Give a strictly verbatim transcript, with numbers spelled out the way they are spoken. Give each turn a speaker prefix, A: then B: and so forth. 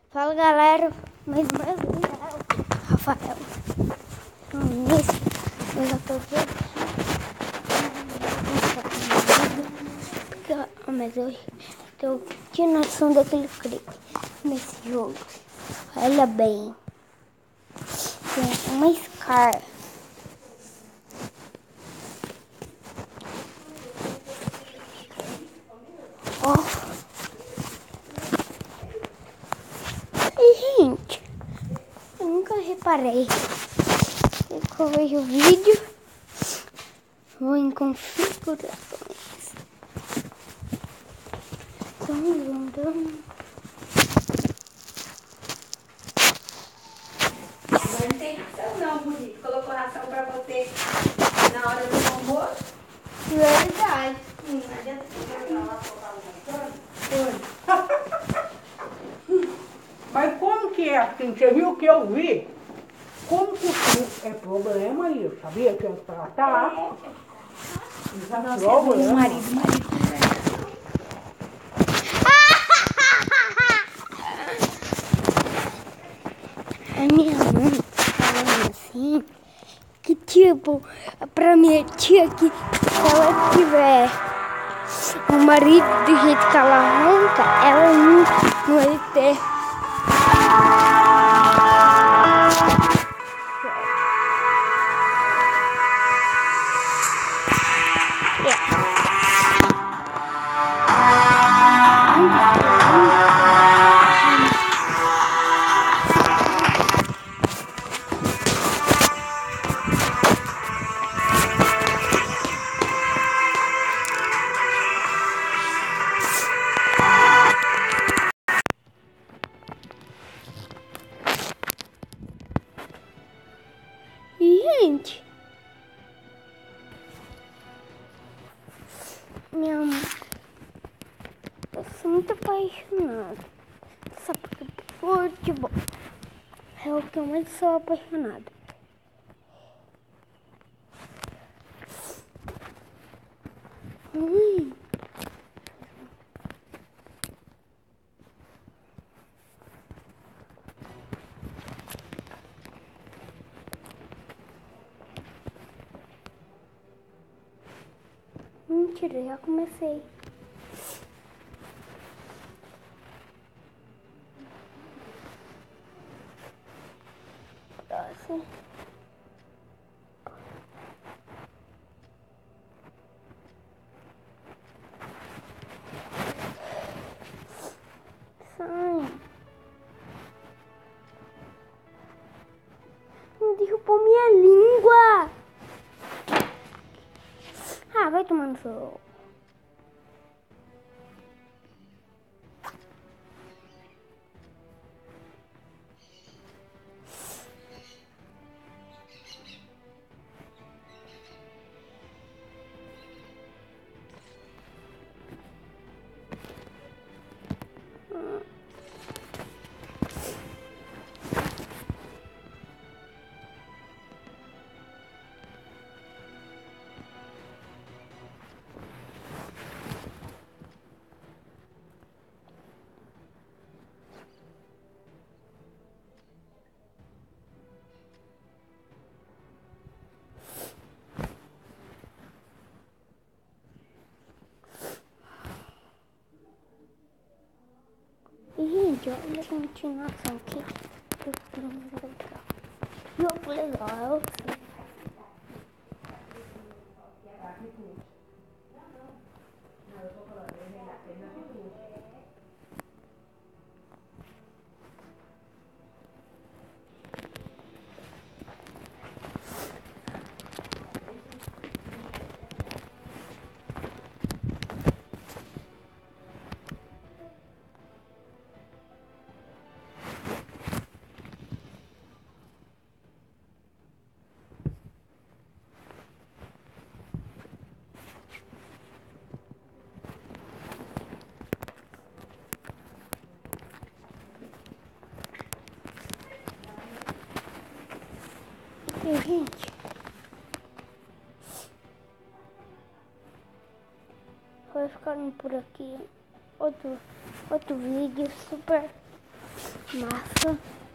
A: Fala galera, mais uma vez, Rafael. Nesse, eu já tô aqui. Porque, mas eu tô continuação daquele clipe nesse jogo. Olha bem. Tem uma Scar. Ó. E, gente, eu nunca reparei. Eu vejo o vídeo, vou em configurações. Dum, dum, dum.
B: Mas não tem ração não, bonito. Colocou ração pra você na hora do almoço.
A: Verdade.
B: Hum, não adianta você jogar lá colocar o ração. Mas como que é assim? Você viu o que eu vi? Como que é problema isso? Sabia que eu ia tratar? É. Nossa, é meu marido, marido.
A: A minha mãe falando assim, que tipo, pra minha tia que se ela tiver um marido do jeito que ela arranca, ela não, não vai ter. Gente, minha mãe, eu sou muito apaixonada, só porque futebol é o que eu mais sou apaixonada. Hum. Mentira, já comecei. Próximo. Sai. Não derrubou minha língua. Ah, vai tomando seu. Gente, olha a continuação aqui. Jogo legal. E, gente, vai ficando por aqui outro, outro vídeo super Massa.